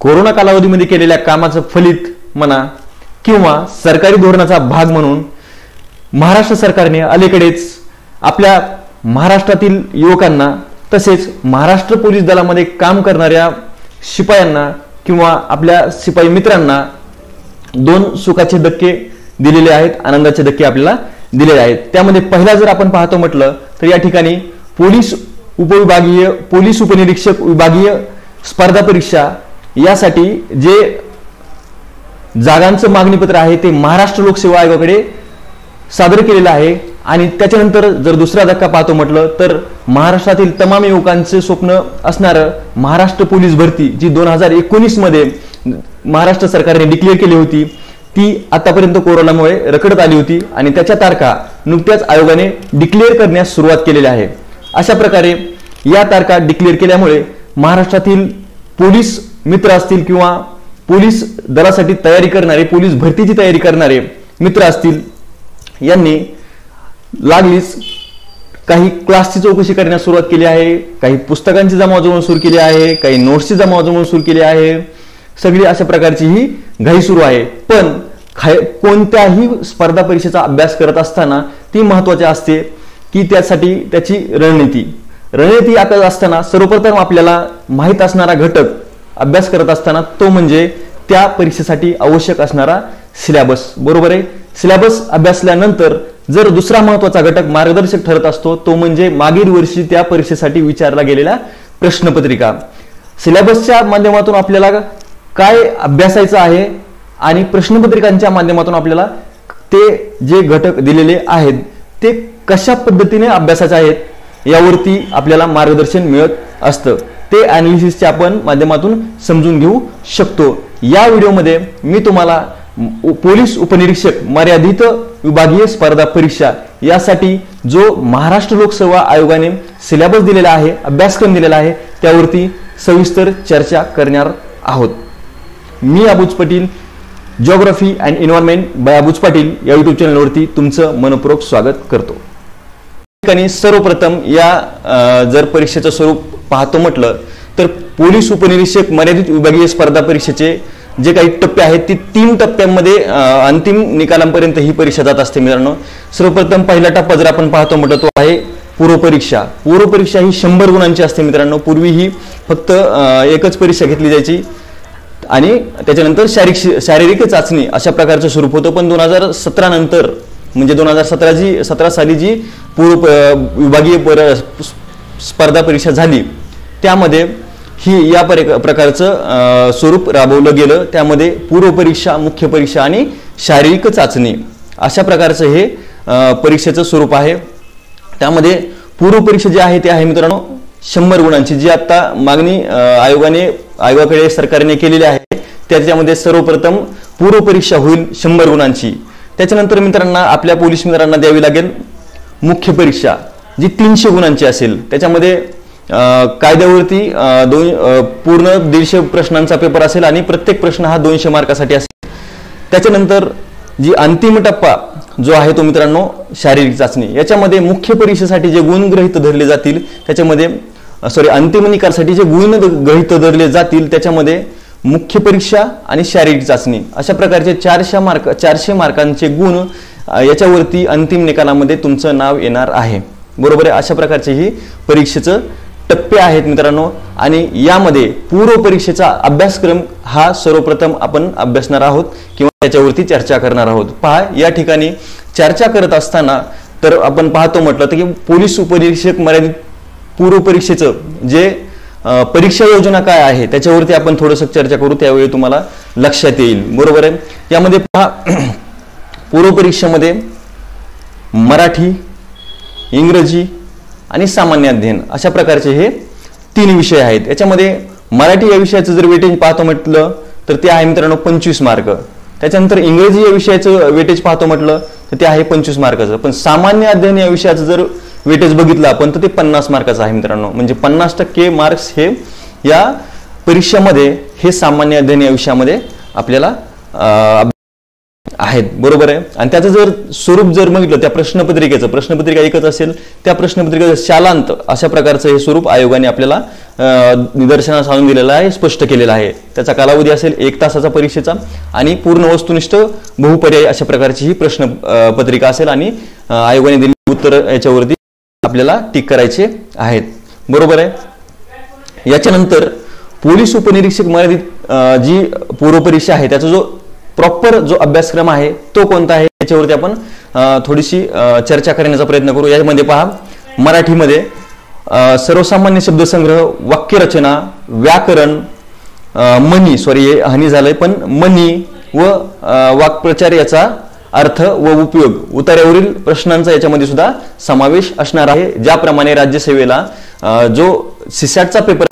Corona कालावधीमध्ये केलेल्या कामाचं फलित म्हणा किंवा सरकारी धोरणाचा भाग म्हणून महाराष्ट्र सरकारने अलीकडेच आपल्या महाराष्ट्रातील युवकांना तसेच महाराष्ट्र पोलीस दलामध्ये काम करणाऱ्या शिपायांना किंवा आपल्या शिपाई मित्रांना 2 सुखाचे धक्के दिलेले आहेत, आनंदाचे धक्के आपल्याला दिलेले आहेत। त्यामध्ये पहिला जर आपण पाहतो म्हटलं तर या ठिकाणी पोलीस उपविभागीय पोलीस उपनिरीक्षक विभागीय स्पर्धा परीक्षा यासाठी जे जागांचं मागणीपत्र आहे ते महाराष्ट्र लोकसेवा आयोगाकडे सादर केलेलं आहे। आणि त्याच्यानंतर जर दुसरा धक्का पाहतो म्हटलं तर महाराष्ट्रातील तमाम युवकांचे स्वप्न असणारं महाराष्ट्र पोलीस भरती जी 2019 मध्ये महाराष्ट्र सरकारने डिक्लेअर केली होती ती आतापर्यंत कोरोनामुळे रखडत आली होती आणि त्याच्या तारखा नुकत्याच आयोगाने डिक्लेअर करण्यास सुरुवात केलेली आहे। अशा प्रकारे या तारखा डिक्लेअर केल्यामुळे महाराष्ट्रातील पोलीस मित्र असतील किंवा पोलीस दलासाठी तयारी करणारे पोलीस भरतीची तयारी करणारे मित्र असतील यांनी लागलीच काही क्लासची चौकशी करण्यास सुरुवात केली आहे, काही पुस्तकांची जमवाजमव सुरू केली आहे, काही नोट्सची जमवाजमव सुरू केली आहे। सगळी अशा प्रकारची ही घाई सुरू आहे। पण कोणत्याही स्पर्धा परीक्षेचा अभ्यास करत असताना ती महत्त्वाची असते की त्यासाठी त्याची रणनीती आखत असताना सर्वप्रथम आपल्याला माहित असणारा घटक अभ्यास करत असताना तो म्हणजे त्या परीक्षेसाठी आवश्यक असणारा सिलेबस। बरोबर आहे। सिलेबस अभ्यासल्यानंतर जर दुसरा महत्त्वाचा घटक मार्गदर्शक ठरत असतो तो म्हणजे मागील वर्षी त्या परीक्षेसाठी विचारला गेलेला प्रश्नपत्रिका। सिलेबसच्या माध्यमातून आपल्याला काय अभ्यासायचं आहे आणि प्रश्नपत्रिकांच्या माध्यमातून आपल्याला ते जे घटक दिलेले आहेत ते कशा पद्धतीने अभ्यासाचे आहेत यावरती आपल्याला मार्गदर्शन मिळत असतं। ते ॲनालिसिसच्या आपण माध्यमातून समजून घेऊ शकतो। या व्हिडिओमध्ये मी तुम्हाला पोलीस उपनिरीक्षक मर्यादित विभागीय स्पर्धा परीक्षा यासाठी जो महाराष्ट्र लोकसेवा आयोगाने सिलेबस दिलेला आहे, अभ्यासक्रम दिलेला आहे त्यावरती सविस्तर चर्चा करणार आहोत। मी Abuj Patil, geography and environment by Abuj Patil या यूट्यूब चॅनलवरती तुमचं मनपूर्वक स्वागत करतो। ठिकाणी सर्वप्रथम या जर परीक्षेचं स्वरूप पाहतो म्हटलं तर पोलीस उपनिरीक्षक मर्यादित विभागीय स्पर्धा परीक्षेचे जे काही टप्पे आहेत ती 3 टप्प्यांमध्ये अंतिम निकालांपर्यंत ही परीक्षा जात असते मित्रांनो। सर्वप्रथम पहिला टप्पा जर आपण पाहतो म्हटलं तो आहे पूर्वपरीक्षा। पूर्वपरीक्षा ही 100 गुणांची असते मित्रांनो। पूर्वी ही फक्त एकच परीक्षा घेतली जायची आणि त्याच्यानंतर शारीरिक चाचणी अशा प्रकारचं स्वरूप होतं। पण 2017 नंतर म्हणजे 2017 साली जी पूर्व विभागीय स्पर्धा परीक्षा झाली त्यामध्ये ही या प्रकारचं स्वरूप राबवलं गेलं। त्यामध्ये पूर्वपरीक्षा, मुख्य परीक्षा आणि शारीरिक चाचणी अशा प्रकारचं हे परीक्षेचं स्वरूप आहे। त्यामध्ये पूर्वपरीक्षा जी आहे ती आहे मित्रांनो 100 गुणांची जी आता मागणी आयोगाकडे सरकारने केलेली आहे। त्याच्यामध्ये सर्वप्रथम पूर्वपरीक्षा होईल 100 गुणांची। त्याच्यानंतर मित्रांना आपल्या पोलीस मित्रांना द्यावी लागेल मुख्य परीक्षा जी 300 गुणांची असेल। त्याच्यामध्ये कायद्यावरती पूर्ण 150 प्रश्नांचा पेपर असेल आणि प्रत्येक प्रश्न हा 200 मार्कासाठी असेल। त्याच्यानंतर जी अंतिम टप्पा जो आहे तो मित्रांनो शारीरिक चाचणी। याच्यामध्ये मुख्य परीक्षेसाठी जे गुण गृहीत धरले जातील त्याच्यामध्ये अंतिम निकालासाठी जे गुण गृहीत धरले जातील त्याच्यामध्ये मुख्य परीक्षा आणि शारीरिक चाचणी अशा प्रकारचे 400 मार्कांचे गुण याच्यावरती अंतिम निकालामध्ये तुमचं नाव येणार आहे। बरोबर आहे। अशा प्रकारचे ही परीक्षेचं टप्पे आहेत मित्रांनो। आणि यामध्ये पूर्व परीक्षेचा अभ्यासक्रम हा सर्वप्रथम आपण अभ्यासणार आहोत किंवा त्याच्यावरती चर्चा करणार आहोत। पहा या ठिकाणी चर्चा करत असताना तर आपण पाहतो म्हटलं तर की पोलीस उपनिरीक्षक मर्यादित पूर्व परीक्षेचं जे परीक्षा योजना काय आहे त्याच्यावरती आपण थोडंसं चर्चा करू, त्यावेळी तुम्हाला लक्षात येईल। बरोबर आहे। यामध्ये पहा पूर्व परीक्षेमध्ये मराठी, इंग्रजी आणि सामान्य अध्ययन अशा प्रकारचे हे 3 विषय आहेत। याच्यामध्ये मराठी या विषयाचं जर वेटेज पाहतो म्हटलं तर ते आहे मित्रांनो 25 मार्क। त्याच्यानंतर इंग्रजी या विषयाचं वेटेज पाहतो म्हटलं तर ते आहे 25 मार्काचं। पण सामान्य अध्ययन या विषयाचं जर वेटेज बघितलं आपण तर ते 50 मार्काचं आहे मित्रांनो। म्हणजे 50% मार्क्स हे या परीक्षेमध्ये हे सामान्य अध्ययन या विषयामध्ये आपल्याला आहेत, बरोबर आहे. आणि त्याचं जर स्वरूप जर बघितलं त्या प्रश्नपत्रिकेचं, प्रश्नपत्रिका एकच असेल, त्या प्रश्नपत्रिकेचं शालांत अशा प्रकारचं हे स्वरूप आयोगाने आपल्याला निदर्शनास आणून दिलेलं आहे, स्पष्ट केलेलं आहे. त्याचा कालावधी असेल 1 तासाचा परीक्षेचा आणि पूर्ण वस्तुनिष्ठ बहुपर्यायी अशा प्रकारची ही प्रश्नपत्रिका असेल आणि आयोगाने दिलेली उत्तर याच्यावरती आपल्याला टिक करायचे आहेत, बरोबर आहे. याच्यानंतर पोलीस उपनिरीक्षक मर्यादित जी पूर्वपरीक्षा आहे त्याचा जो प्रॉपर जो अभ्यासक्रम आहे तो कोणता आहे याच्यावरती आपण थोडीशी चर्चा करण्याचा प्रयत्न करू. यामध्ये पहा, मराठीमध्ये सर्वसामान्य शब्दसंग्रह, वाक्यरचना, व्याकरण, हानी झालंय पण मनी व वाक्प्रचार याचा अर्थ व उपयोग उतार्यावरील प्रश्नांचा याच्यामध्ये सुद्धा समावेश असणार आहे. ज्याप्रमाणे राज्यसेवेला जो सीसॅटचा पेपर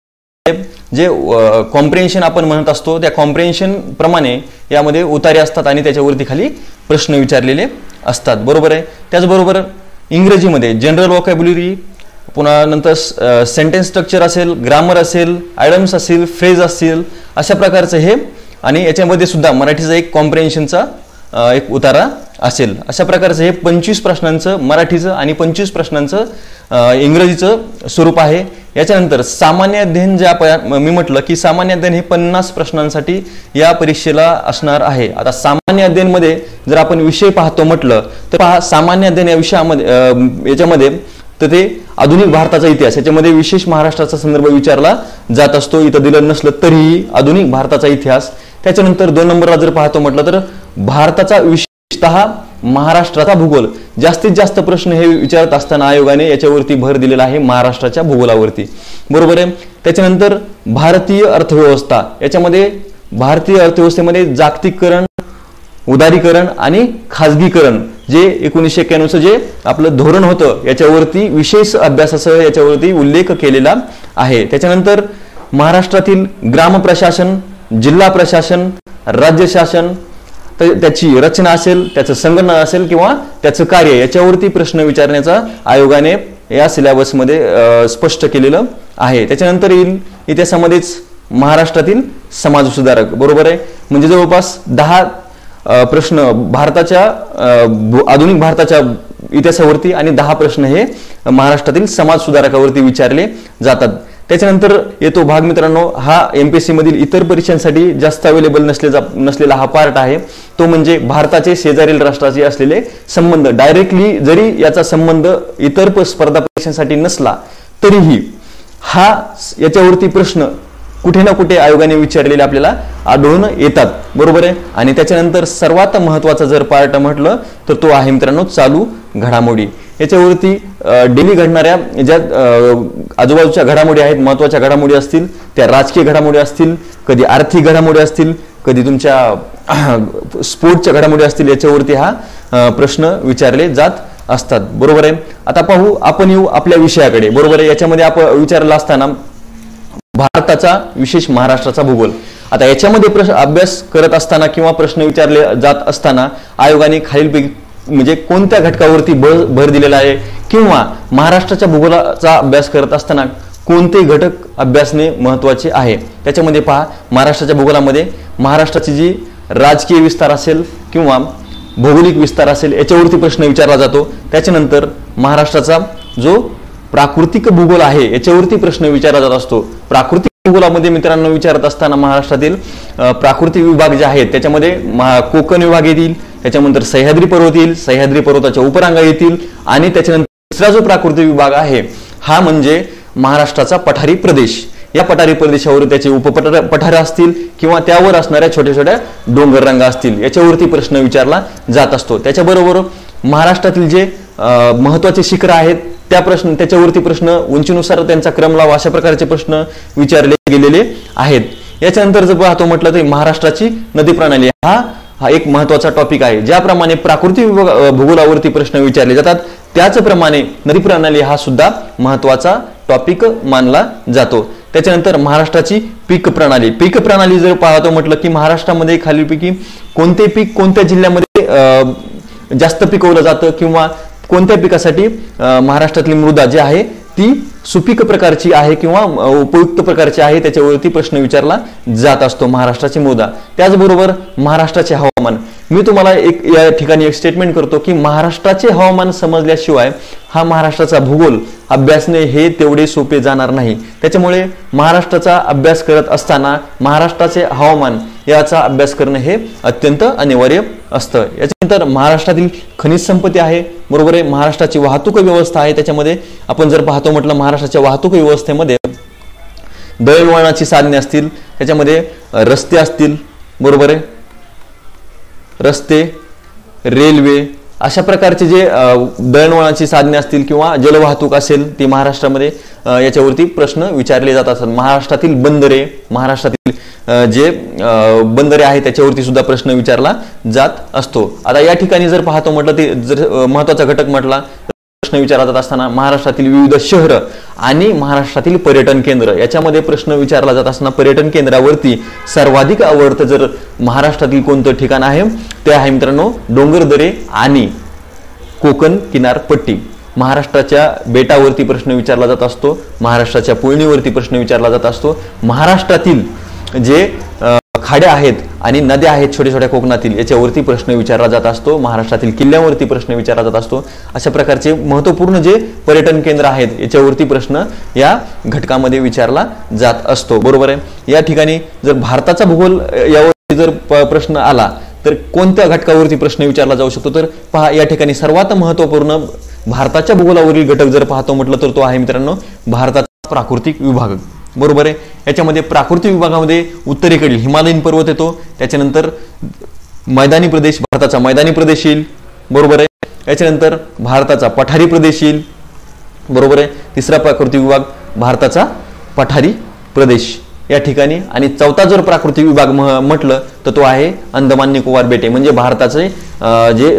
जे कॉम्प्रिहेन्शन आपण म्हणत असतो त्या कॉम्प्रिहेन्शन प्रमाणे यामध्ये उतारे असतात आणि त्याच्यावरती खाली प्रश्न विचारलेले असतात, बरोबर आहे. त्याचबरोबर इंग्रजीमध्ये जनरल व्होकॅब्युलरी, पुन्हा नंतर सेंटेन्स स्ट्रक्चर असेल, ग्रामर असेल, आयडम्स असेल, फ्रेज असतील, अशा प्रकारचं हे. आणि याच्यामध्ये सुद्धा मराठीचा एक कॉम्प्रिहेन्शनचा एक उतारा असेल. अशा प्रकारचं हे 25 प्रश्नांचं मराठीचं आणि 25 प्रश्नांचं इंग्रजीचं स्वरूप आहे. याच्यानंतर सामान्य अध्ययन, जे मी म्हटलं की सामान्य अध्ययन हे 50 प्रश्नांसाठी या परीक्षेला असणार आहे. आता सामान्य अध्ययन मध्ये जर आपण विषय पाहतो म्हटलं तर पहा, सामान्य अध्ययन या विषयामध्ये याच्यामध्ये तर ते आधुनिक भारताचा इतिहास, याच्यामध्ये विशेष महाराष्ट्राचा संदर्भ विचारला जात असतो. इथं दिलं नसलं तरीही आधुनिक भारताचा इतिहास. त्याच्यानंतर 2 नंबरला जर पाहतो म्हटलं तर भारताचा, विशेषतः महाराष्ट्राचा भूगोल. जास्तीत जास्त प्रश्न हे विचारत असताना आयोगाने याच्यावरती भर दिलेला आहे, महाराष्ट्राच्या भूगोलावरती, बरोबर आहे. त्याच्यानंतर भारतीय अर्थव्यवस्था, याच्यामध्ये भारतीय अर्थव्यवस्थेमध्ये जागतिकीकरण, उदारीकरण आणि खाजगीकरण, जे 1991चं जे आपलं धोरण होतं याच्यावरती विशेष अभ्यासासह याच्यावरती उल्लेख केलेला आहे. त्याच्यानंतर महाराष्ट्रातील ग्राम प्रशासन, जिल्हा प्रशासन, राज्य शासन, त्याची रचना असेल, त्याचं संगणन असेल किंवा त्याचं कार्य, याच्यावरती प्रश्न विचारण्याचा आयोगाने या सिलेबसमध्ये स्पष्ट केलेलं आहे. त्याच्यानंतर येईल इतिहासामध्येच महाराष्ट्रातील समाज सुधारक, बरोबर आहे. म्हणजे जवळपास 10 प्रश्न भारताच्या आधुनिक भारताच्या इतिहासावरती आणि 10 प्रश्न हे महाराष्ट्रातील समाज सुधारकावरती विचारले जातात. त्याच्यानंतर येतो भाग मित्रांनो, हा एमपीएससी मधील इतर परीक्षांसाठी जास्त अवेलेबल नसलेला हा पार्ट आहे. तो म्हणजे भारताचे शेजारील राष्ट्राचे असलेले संबंध. डायरेक्टली जरी याचा संबंध इतर स्पर्धा परीक्षांसाठी नसला तरीही हा याच्यावरती प्रश्न कुठे ना कुठे आयोगाने विचारलेले आपल्याला आढळून येतात, बरोबर आहे. आणि त्याच्यानंतर सर्वात महत्वाचा जर पार्ट म्हटलं तर तो आहे मित्रांनो चालू घडामोडी. याच्यावरती डेली घडणाऱ्या ज्या आजूबाजूच्या घडामोडी आहेत, महत्वाच्या घडामोडी असतील, त्या राजकीय घडामोडी असतील, कधी आर्थिक घडामोडी असतील, कधी तुमच्या स्पोर्टच्या घडामोडी असतील, याच्यावरती हा प्रश्न विचारले जात असतात, बरोबर आहे. आता पाहू, आपण येऊ आपल्या विषयाकडे, बरोबर आहे. याच्यामध्ये आपण विचारला असताना भारताचा, विशेष महाराष्ट्राचा भूगोल. आता याच्यामध्ये अभ्यास करत असताना किंवा प्रश्न विचारले जात असताना आयोगाने खालीलपैकी म्हणजे कोणत्या घटकावरती भर दिलेला आहे किंवा महाराष्ट्राच्या भूगोलाचा अभ्यास करत असताना कोणते घटक अभ्यासणे महत्त्वाचे आहे. त्याच्यामध्ये पहा, महाराष्ट्राच्या भूगोलामध्ये महाराष्ट्राची जी राजकीय विस्तार असेल किंवा भौगोलिक विस्तार असेल याच्यावरती प्रश्न विचारला जातो. त्याच्यानंतर महाराष्ट्राचा जो प्राकृतिक भूगोल आहे याच्यावरती प्रश्न विचारला जात असतो. प्राकृतिक भूगोलामध्ये मित्रांनो विचारत असताना महाराष्ट्रातील प्राकृतिक विभाग जे आहेत त्याच्यामध्ये कोकण विभाग येतील, त्याच्यानंतर सह्याद्री पर्वत येईल, सह्याद्री पर्वताच्या उपरांगा येतील आणि त्याच्यानंतर दुसरा जो प्राकृतिक विभाग आहे हा म्हणजे महाराष्ट्राचा पठारी प्रदेश. या पठारी प्रदेशावर त्याचे उपपठार असतील किंवा त्यावर असणाऱ्या छोट्या छोट्या डोंगर रांगा असतील, याच्यावरती प्रश्न विचारला जात असतो. त्याच्याबरोबर महाराष्ट्रातील जे महत्वाचे शिखर आहेत त्याच्यावरती प्रश्न उंचीनुसार त्यांचा क्रम लावा, अशा प्रकारचे प्रश्न विचारले गेलेले आहेत. याच्यानंतर जर पाहतो म्हटलं तर महाराष्ट्राची नदी प्रणाली हा एक महत्वाचा टॉपिक आहे. ज्याप्रमाणे प्राकृतिक भूगोलावरती प्रश्न विचारले जातात त्याचप्रमाणे नदी प्रणाली हा सुद्धा महत्वाचा टॉपिक मानला जातो. त्याच्यानंतर महाराष्ट्राची पीक प्रणाली. पीक प्रणाली जर पाहतो म्हटलं की महाराष्ट्रामध्ये खालीलपैकी कोणते पीक कोणत्या जिल्ह्यामध्ये जास्त पिकवलं जातं किंवा कोणत्या पिकासाठी महाराष्ट्रातली मृदा जी आहे ती सुपीक प्रकारची आहे किंवा उपयुक्त प्रकारची आहे, त्याच्यावरती प्रश्न विचारला जात असतो महाराष्ट्राची मृदा. त्याचबरोबर महाराष्ट्राचे हवामान, मी तुम्हाला या ठिकाणी एक स्टेटमेंट करतो की महाराष्ट्राचे हवामान समजल्याशिवाय हा महाराष्ट्राचा भूगोल अभ्यासणे हे तेवढे सोपे जाणार नाही. त्याच्यामुळे महाराष्ट्राचा अभ्यास करत असताना महाराष्ट्राचे हवामान याचा अभ्यास करणं हे अत्यंत अनिवार्य असतं. याच्यानंतर महाराष्ट्रातील खनिज संपत्ती आहे, बरोबर आहे. महाराष्ट्राची वाहतूक व्यवस्था आहे, त्याच्यामध्ये आपण जर पाहतो म्हटलं महाराष्ट्राच्या वाहतूक व्यवस्थेमध्ये दळणवळणाची साधने असतील, त्याच्यामध्ये रस्ते असतील, बरोबर आहे, रस्ते, रेल्वे, अशा प्रकारचे जे दळणवळणाची साधने असतील किंवा जलवाहतूक असेल ती महाराष्ट्रामध्ये याच्यावरती प्रश्न विचारले जात असतात. महाराष्ट्रातील बंदरे, महाराष्ट्रातील जे बंदरे आहेत त्याच्यावरती सुद्धा प्रश्न विचारला जात असतो. आता या ठिकाणी जर पाहतो म्हटलं ते जर महत्त्वाचा घटक म्हटला प्रश्न विचारला जात असताना महाराष्ट्रातील विविध शहर आणि महाराष्ट्रातील पर्यटन केंद्र याच्यामध्ये प्रश्न विचारला जात असताना पर्यटन केंद्रावरती सर्वाधिक आवडतं जर महाराष्ट्रातील कोणतं ठिकाण आहे ते आहे मित्रांनो डोंगरदरे आणि कोकण किनारपट्टी. महाराष्ट्राच्या बेटावरती प्रश्न विचारला जात असतो, महाराष्ट्राच्या पुळणीवरती प्रश्न विचारला जात असतो, महाराष्ट्रातील जे खाड्या आहेत आणि नद्या आहेत छोट्या छोट्या कोकणातील याच्यावरती प्रश्न विचारला जात असतो, महाराष्ट्रातील किल्ल्यांवरती प्रश्न विचारला जात असतो. अशा प्रकारचे महत्त्वपूर्ण जे पर्यटन केंद्र आहेत याच्यावरती प्रश्न या घटकामध्ये विचारला जात असतो, बरोबर आहे. या ठिकाणी जर भारताचा भूगोल यावरती जर प्रश्न आला तर कोणत्या घटकावरती प्रश्न विचारला जाऊ शकतो, तर पहा या ठिकाणी सर्वात महत्त्वपूर्ण भारताच्या भूगोलावरील घटक जर पाहतो म्हटलं तर तो आहे मित्रांनो भारताचा प्राकृतिक विभाग, बरोबर आहे. याच्यामध्ये प्राकृतिक विभागामध्ये उत्तरेकडील हिमालयीन पर्वत येतो, त्याच्यानंतर मैदानी प्रदेश, भारताचा मैदानी प्रदेश येईल, बरोबर आहे. याच्यानंतर भारताचा पठारी प्रदेश येईल, बरोबर आहे. तिसरा प्राकृतिक विभाग भारताचा पठारी प्रदेश या ठिकाणी. आणि चौथा जर प्राकृतिक विभाग म्हटलं तर तो आहे अंदमान निकोबार बेटे, म्हणजे भारताचे जे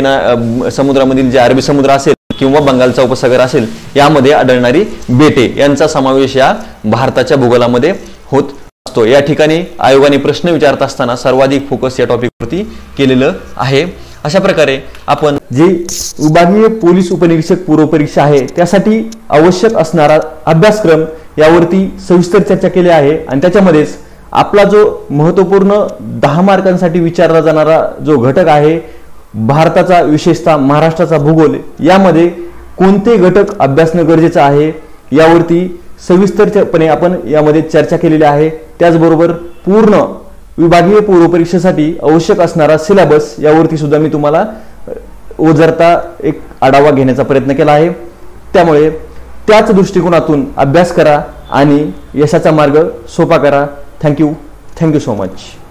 समुद्रामधील जे अरबी समुद्र असेल किंवा बंगालचा उपसागर असेल यामध्ये आढळणारी बेटे यांचा समावेश या भारताच्या भूगोलामध्ये होत असतो. या ठिकाणी आयोगाने प्रश्न विचारत असताना सर्वाधिक फोकस या टॉपिकवरती केलेलं आहे. अशा प्रकारे आपण जे विभागीय पोलीस उपनिरीक्षक पूर्व परीक्षा आहे त्यासाठी आवश्यक असणारा अभ्यासक्रम यावरती सविस्तर चर्चा केली आहे. आणि त्याच्यामध्येच आपला जो महत्त्वपूर्ण 10 मार्कांसाठी विचारला जाणारा जो घटक आहे भारताचा, विशेषतः महाराष्ट्राचा भूगोल, यामध्ये कोणते घटक अभ्यासणं गरजेचं आहे यावरती सविस्तरपणे आपण यामध्ये चर्चा केलेली आहे. त्याचबरोबर पूर्ण विभागीय पूर्व परीक्षेसाठी आवश्यक असणारा सिलेबस यावरती सुद्धा मी तुम्हाला ओझरता एक आढावा घेण्याचा प्रयत्न केला आहे. त्यामुळे त्याच दृष्टिकोनातून अभ्यास करा आणि यशाचा मार्ग सोपा करा. Thank you so much.